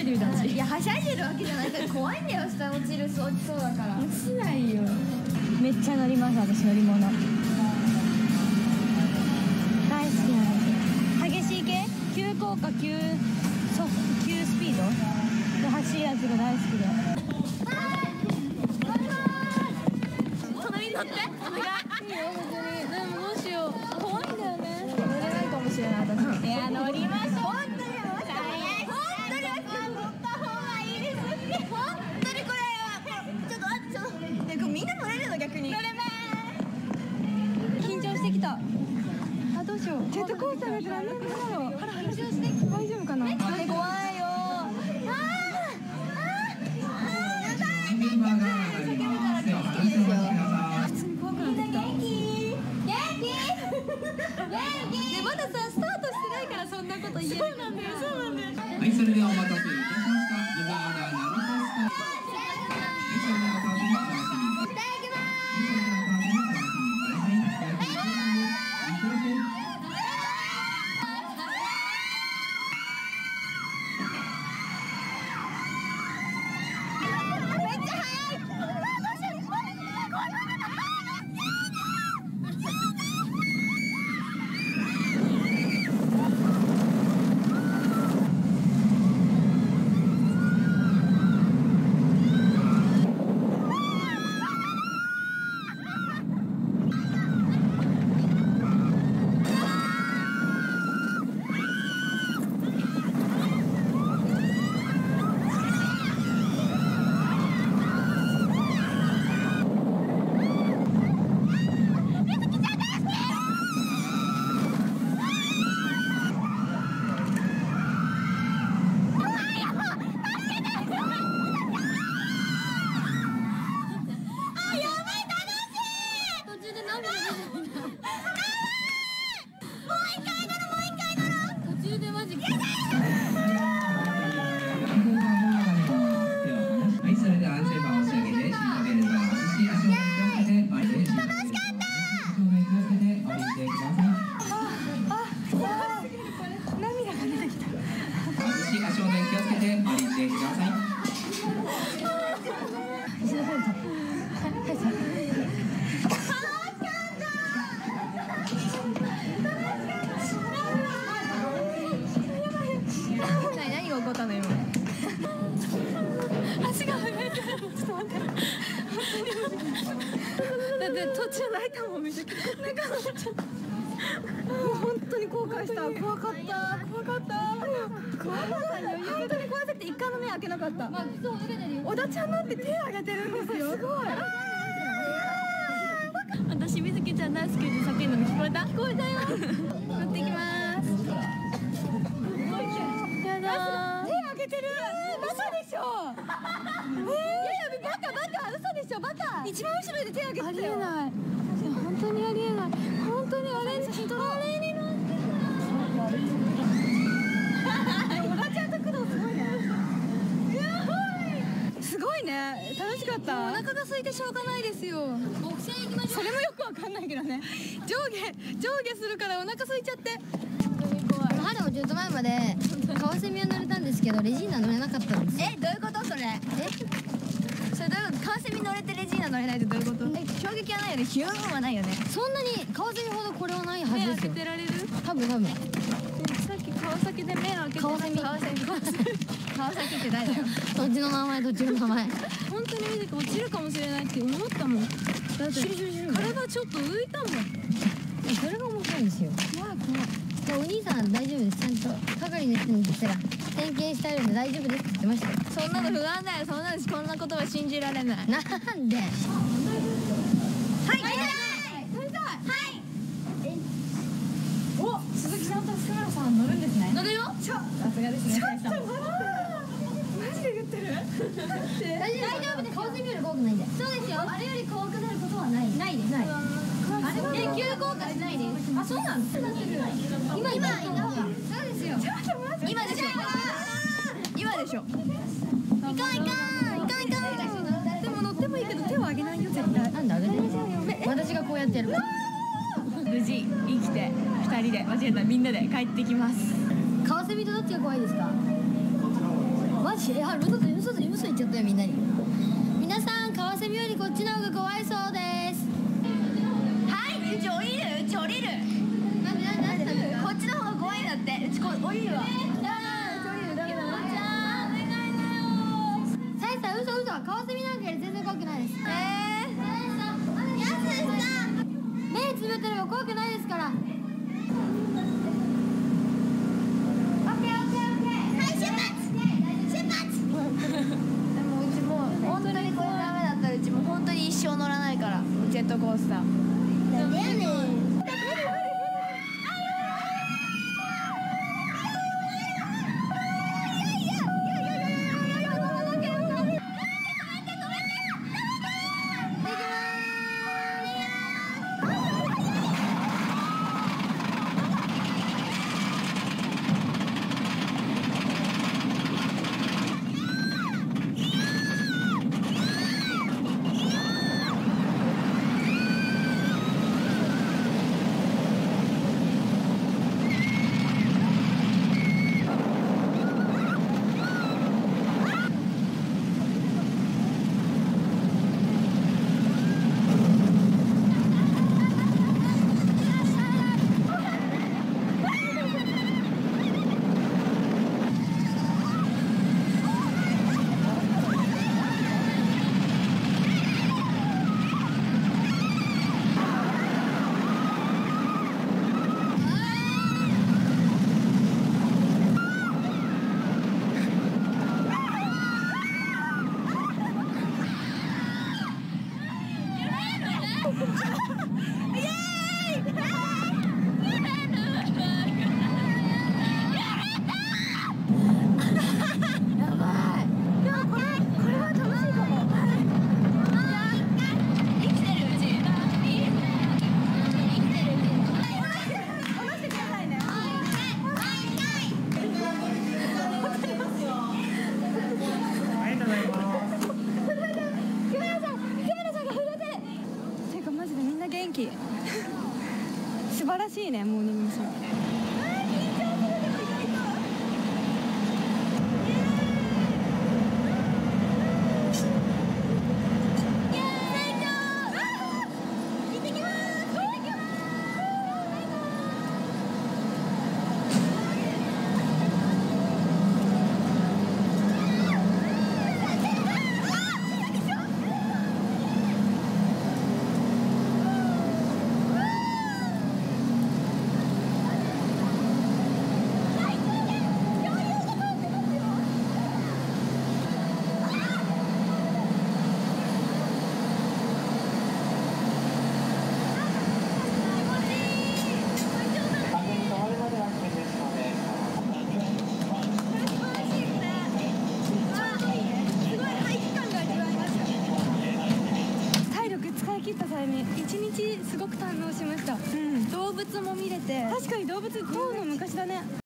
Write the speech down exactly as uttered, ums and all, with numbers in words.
いてみた私。 いやはしゃいでるわけじゃないから怖いんだよ。下落ちるそう落ちそうだから。 落ちないよ。めっちゃ乗ります私乗り物。大好きなんです。激しい系、急降下、急速急スピードで走るやつが大好きで。隣に乗ってお願い。いいよ本当に。でもどうしよう。怖いんだよね。乗れないかもしれない私。いや乗りましょう。本当に本当に乗った方がいいですって。本当にこれはちょっと待ってちょっと。えこれみんな乗れるの逆に。乗れます。緊張してきた。あどうしよう。ジェットコースターのやつ何なんだろう。緊張してきた。大丈夫かな。ね怖いよ。ああ普通に怖くなってきた。元気元気元気。まださスタートしてないからそんなこと言える。そうなんだよそうなんだよ。 はい、それではお待たせいたしました。湯河原ナルトスター。はい、それではお楽しみください。いただきます。 だって途中泣いたもんめちゃくちゃ泣かなっちゃった。もう本当に後悔した。怖かった怖かった怖かったよ。本当に怖くて一回も目開けなかった。小田ちゃんなんて手挙げてるんですよ。すごい。私みずきちゃん大好きで叫んだの聞こえた？聞こえたよ。乗っていきます。やだー。手挙げてる。バカでしょ。えー、いやいやバカバカ嘘でしょバカ。一番後ろで手挙げてたよ。ありえない。本当にありえない。本当にあれあれになってた。小田ちゃんと工藤すごいね。すごいね。楽しかった。お腹が空いてしょうがないですよ。ボクシン行きましょう。それもよくわかんないけどね。上下上下するからお腹空いちゃって。 春もちょっと前までカワセミは乗れたんですけどレジーナ乗れなかったんです。えどういうことそれ？えそれどういうこと？カワセミ乗れてレジーナ乗れないってどういうこと？え衝撃はないよね。ヒューンはないよね。そんなにカワセミほどこれはないはずですよ。 目開けてられる？ 多分多分。 さっき川崎で目開けて。 川崎川崎川崎川崎って誰だよ。どっちの名前どっちの名前。 本当に見て落ちるかもしれないって思ったもん。だって体ちょっと浮いたもん。 それが面白いんですよ。 怖い怖い。 お兄さん大丈夫です。ちゃんと係の人に言ったら点検してあるんで大丈夫ですって言ってましたよ。 そんなの不安だよ。そんなのこんなことは信じられない。 なんで？はい。 はい。はい。お、鈴木さんと福村さん乗るんですね。乗るよ。ちょ、さすがですね。ちょっとマジで言ってる？ 大丈夫です。カワセミより怖くないんで。そうですよ。あれより怖くなることはない。ないです。ない。あれえ急降下しないです。あそうなんです。今今今そうですよ。今でしょ。今でしょ。行かん行かん行かん行かん。 でも乗ってもいいけど手を上げないよ絶対。 なんで上げてる？私がこうやってやる。 無事生きて二人で間違えたみんなで帰ってきます。 カワセミとどっちが怖いですか？ママジ？あ、嘘で嘘で嘘言っちゃったよみんなに。皆さんカワセミよりこっちの方が怖いそうです。 はい、うち降りる、うち降りる。 なんでなんでなんで？ こっちの方が怖いんだって。うちこ降りるわ。 サイさん嘘嘘。カワセミなんかより全然怖くないです。 えー、やすさん。 目つぶってれば怖くないですから。 本当にこれダメだったらうちもう本当に一生乗らないからジェットコースター。 なんでやねん。 素晴らしいね、モーニング娘。切った際に一日すごく堪能しました。うん、動物も見れて、確かに動物、こうの昔だね。